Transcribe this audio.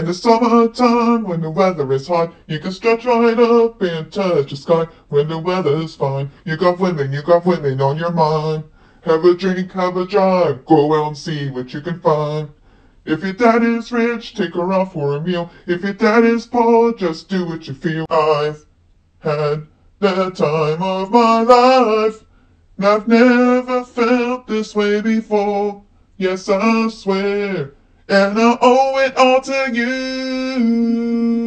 In the summertime, when the weather is hot, you can stretch right up and touch the sky. When the weather's fine, you got women on your mind. Have a drink, have a drive, go out and see what you can find. If your dad is rich, take her out for a meal. If your dad is poor, just do what you feel. I've had the time of my life. I've never felt this way before. Yes, I swear. And I owe it all to you.